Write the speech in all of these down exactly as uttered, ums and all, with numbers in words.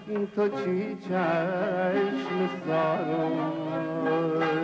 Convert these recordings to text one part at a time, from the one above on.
تو چی چشم سارای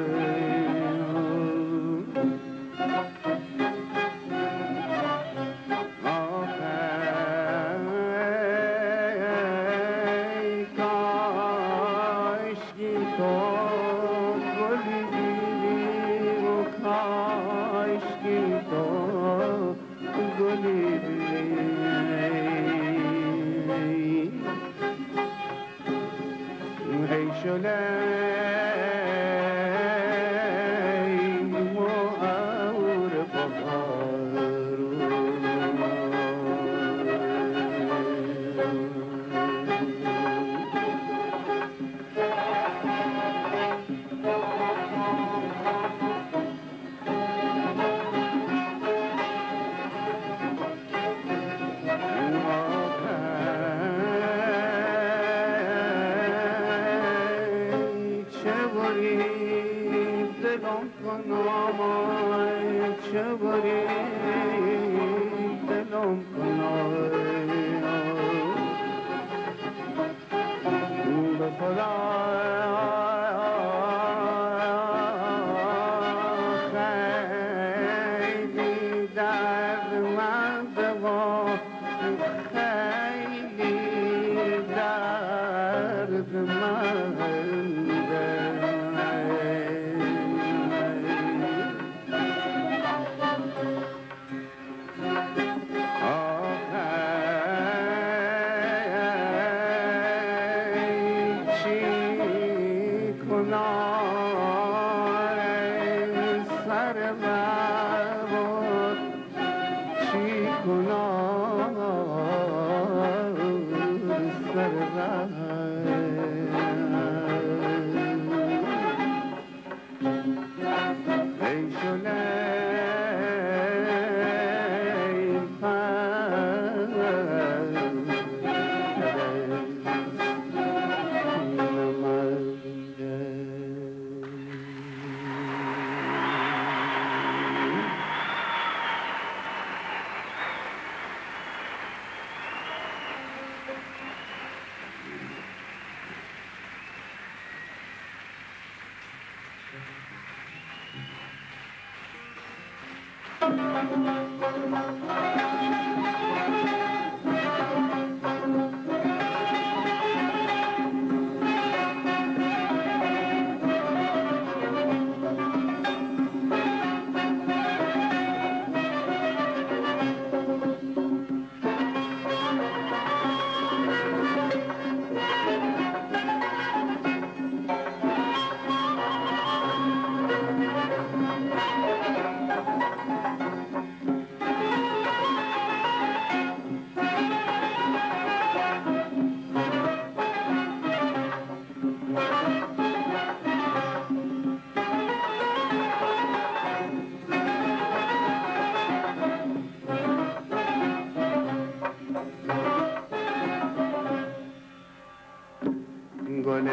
گل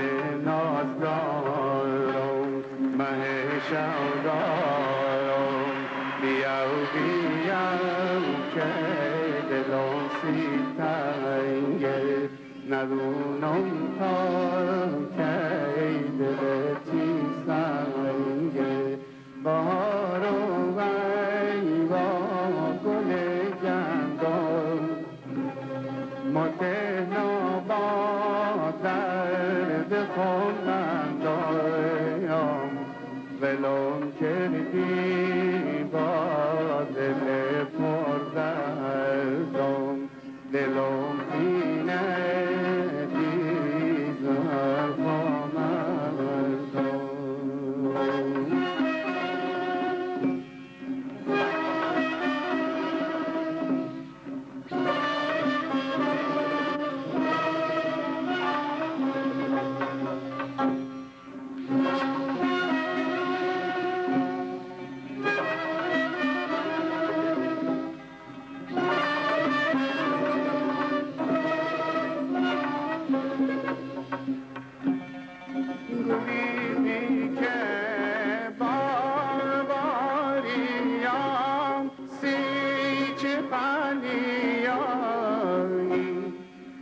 نازدارم مه شودارم بیاو بیاو که دلم سی تنگه ندونم تا که دلتی سنگه بارو وی با گل گندم متنا با درد خونم دایم ولم کردی با دل پر دردم دلم اینه دیز حرفم مردم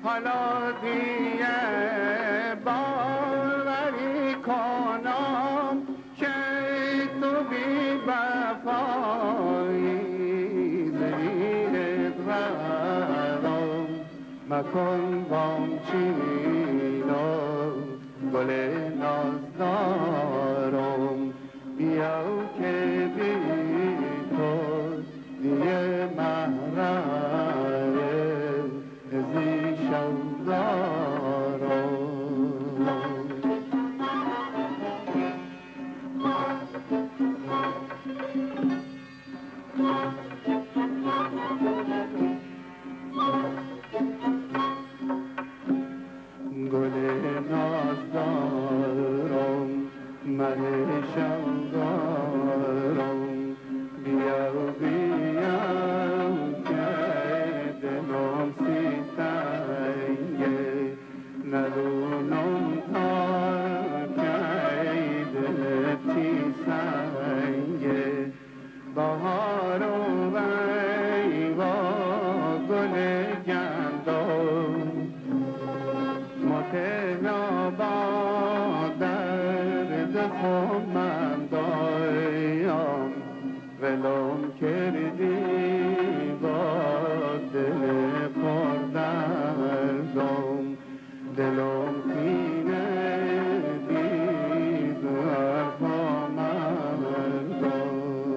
حالا دیگه باوری کنم که تو بی وفایی زیر برام مکن بام چینو گل نازدارم بیا که بی تو دیگه محرم زیشم دارم گل نازدارم منشم دارم بیا بیا که دلم سی تنگه ندونم تا که دلت چی سنگه بهار و ویوا گل گندم متنا با درد خود من دایم ولم کردی با دل پر دردم دلم پینه دید حرفا مردم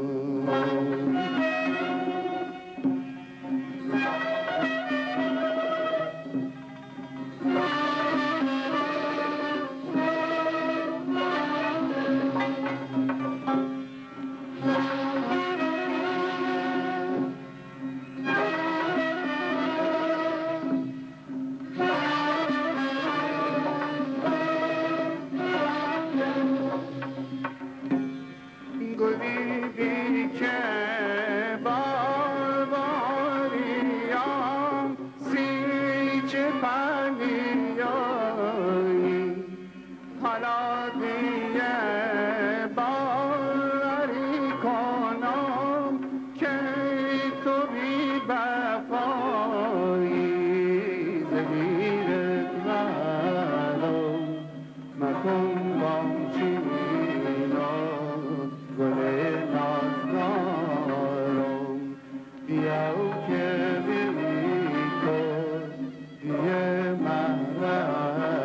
گلیدی که بارباریم سیچ پنیایی حالا دیگه باوری کنم که تو بی وفایی زهیرت برام مکن بام چینو گل نازدارم بیا که بی تو دیگه محرم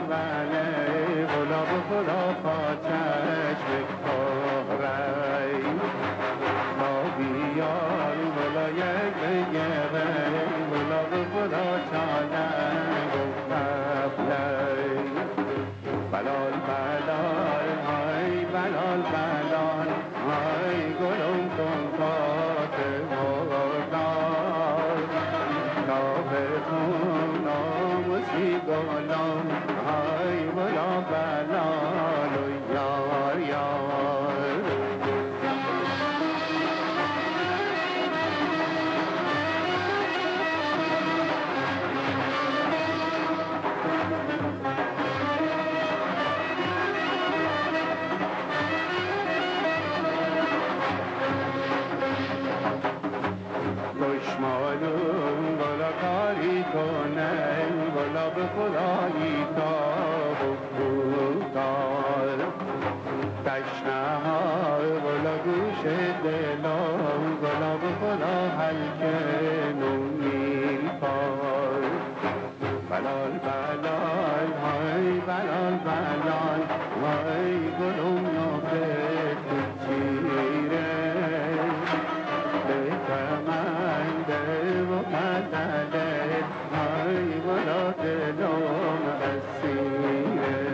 بله گلاب خدا پاچش بکاره تا بیار ولایت بگره گلاب خدا چانه گفتبله بلال بلال های بلال بلال های گلم کن کات مردار تا بخون ناموسی گلم های بلا بلال و یار یار دشمنون بالا کاری کنه بالا به خدایی تا بودار تشنه ها بالا گوش دلم بالا به خدا حلکه نونیل پار بلال بلال های بلال بلال های گلوم نافه تو چیره مقدره های بلا دلم اسیره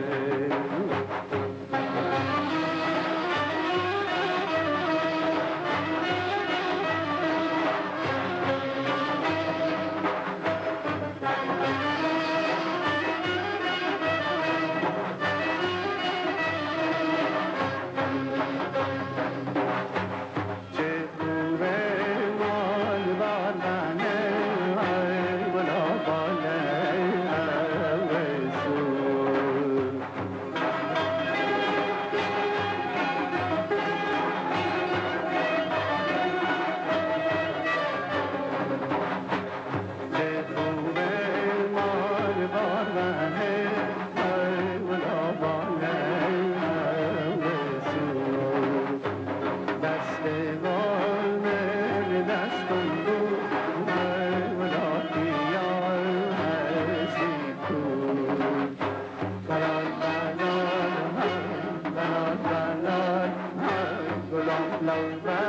love